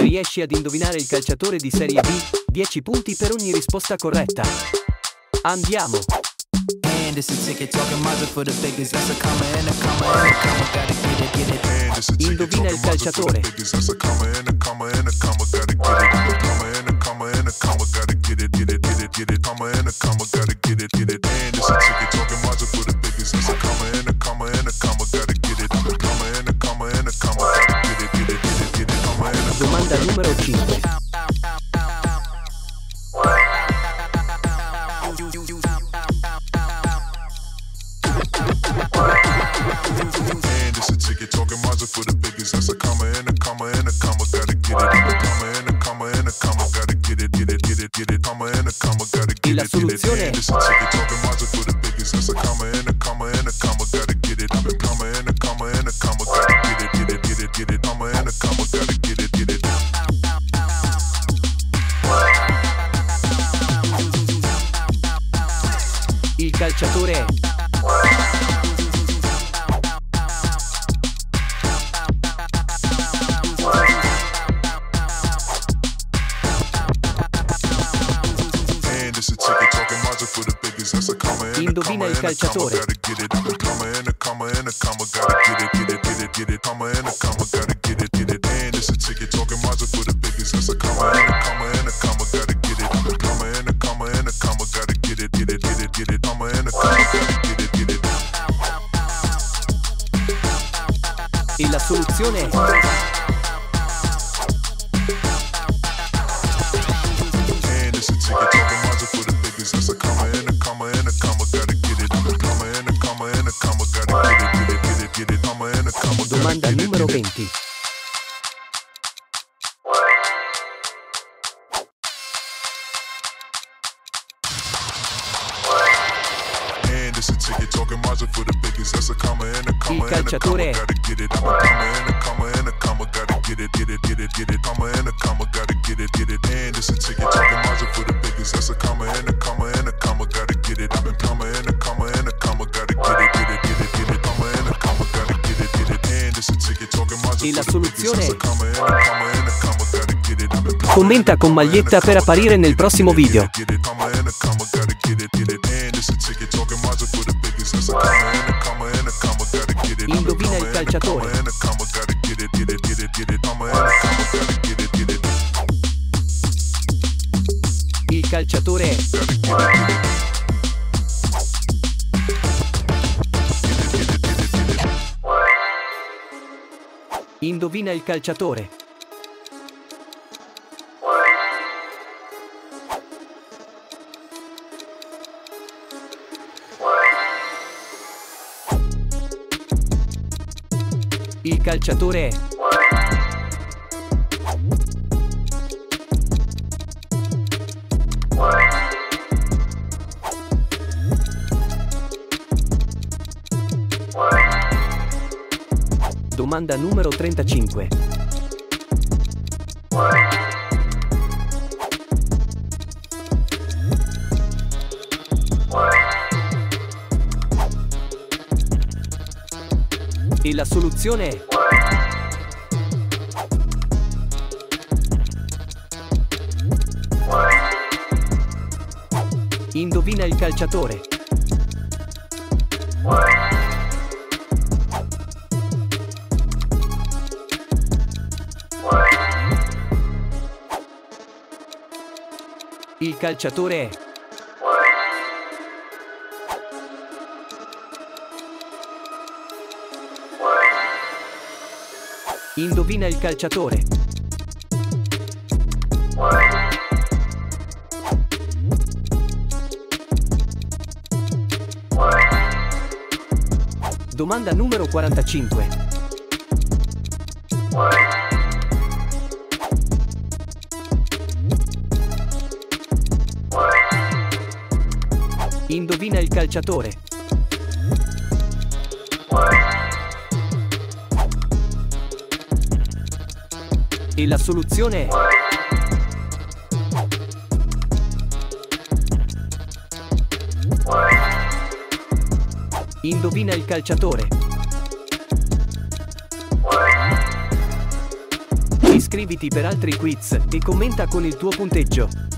riesci ad indovinare il calciatore di Serie B, 10 punti per ogni risposta corretta. Andiamo! Indovina il calciatore. Domanda numero 5. E la soluzione è il calciatore è indovina il calciatore. E la soluzione è domanda numero 20. Il calciatore è e la soluzione è commenta con maglietta per apparire nel prossimo video. Indovina il calciatore. Il calciatore è indovina il calciatore. Il calciatore è domanda numero 35. E la soluzione è indovina il calciatore. Il calciatore è indovina il calciatore. Domanda numero 45. Indovina il calciatore. E la soluzione è indovina il calciatore. Iscriviti per altri quiz e commenta con il tuo punteggio.